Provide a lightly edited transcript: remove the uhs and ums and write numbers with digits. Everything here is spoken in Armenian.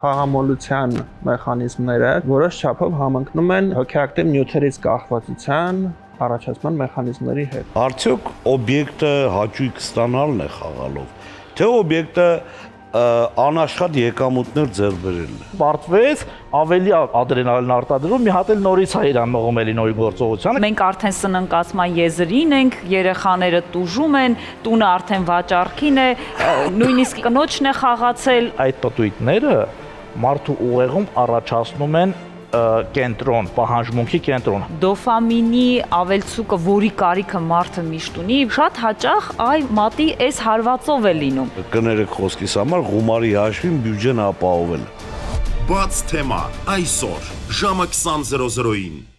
Խաղամոլության մեխանիզմները որոշ չափով համընկնում են հոգեակտիվ նյութերից կախվածության առաջացման մեխանիզմների հետ։ Արդյոք օբյեկտը հաճույք ստանալն է խաղալով, թե օբյեկտը անաշխատ եկամուտներ ձեռք բերելն է։ Պարտվեց ավելի ադրենալին արտադրում, մի հատ էլ նորից է իրան մղում էլի նոր գործողությանը։ Մենք արդեն սննկացման եզրին ենք, երեխաները տուժում են, տունը արդեն վաճառքին է, նույնիսկ կնոջն է խաղացել։ Այդ պտույտները մարդու ուղեղում առաջացնում են կենտրոն, պահանջմունքի կենտրոն։ Դոֆամինի ավելցուկը, որի կարիքը մարդը միշտ ունի, շատ հաճախ այ մատի այս հարվածով է լինում։ Կներեք խոսքիս համար գումարի հաշվին բյուջեն ապահովել։ Բաց թեմա այսօր ժամը 20:00-ին։